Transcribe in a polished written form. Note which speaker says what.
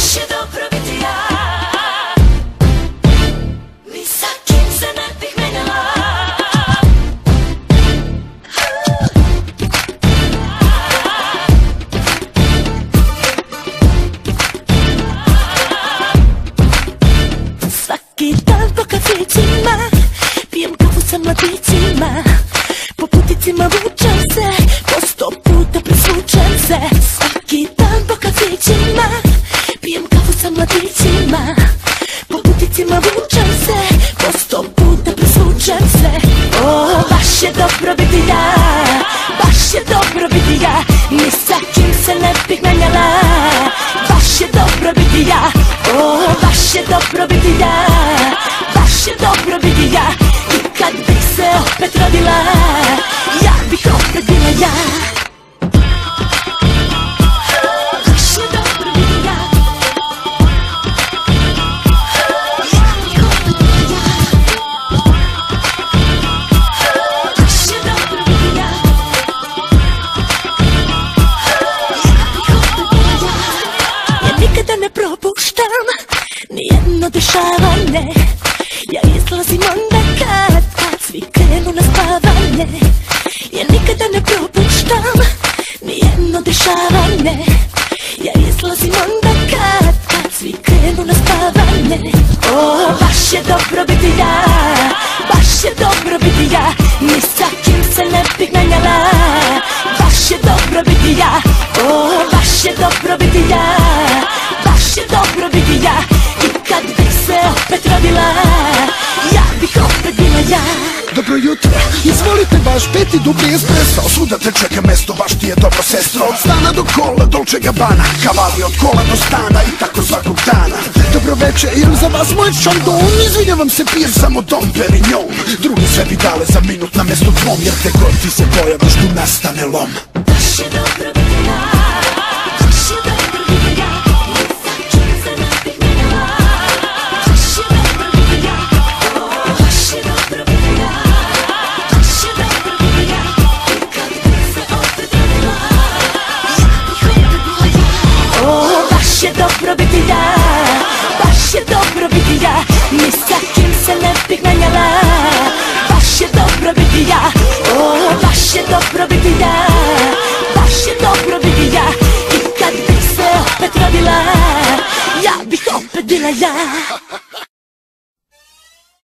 Speaker 1: baš je dobro biti ja. Ni sa kim se ne bih menjala. Svaki dan po kafićima pijem kafu sa mladićima, po puticima vučem se, po 100 puta presvučem se. Svaki dan po kafićima pijem kafu sa mladićima, po puticima vučem se, po 100 puta presvučem se. O, baš je dobro biti ja, baš je dobro biti ja, ni sa kim se ne bih menjala. Baš je dobro biti ja, o, baš je dobro biti ja, baš je dobro biti ja. I kad bih se opet rodila, ja bih opet bila ja. Baš je dobro biti ja, ja bih opet bila ja. Baš je dobro biti ja, ja bih opet bila ja. Ja nikada ne propuštam nijedno dešavanje, ja izlazim onda kad svi krenu na spavanje. Ja nikada ne propuštam nijedno dešavanje, ja izlazim onda kad svi krenu na spavanje. O, baš je dobro biti ja, baš je dobro biti ja, ni sa kim se ne bih menjala. Baš je dobro biti ja, o, baš je dobro biti ja, baš je dobro biti ja. I kad bih se opet rodila, ja bih opet bila ja.
Speaker 2: Dobro jutro, izvolite vaš peti dupli espresso. Svuda te čeka mesto, baš ti je dobro sestro. Od stana do kola, Dolce Gabbana, kavali od kola do stana i tako svakog dana. Dobro večer, imam za vas moj šandon. Izvinjavam se, pijem samo Dom Perignon. Drugi sve bi dale za minut na mesto tvom, jer te god ti se pojaviš tu nastane lom.
Speaker 1: Baš je dobro biti ja, baš je dobro biti ja, ni sa kim se ne bih menjala. Baš je dobro biti ja, o, baš je dobro biti ja, baš je dobro biti ja. I kad bih se opet rodila, ja bih opet bila ja. O, baš je dobro biti ja, baš je dobro biti ja, ni sa kim se ne bih menjala. Baš je dobro biti ja, o, baš je dobro biti ja, baš je dobro biti ja. I kad bih se opet rodila, ja bih opet bila ja.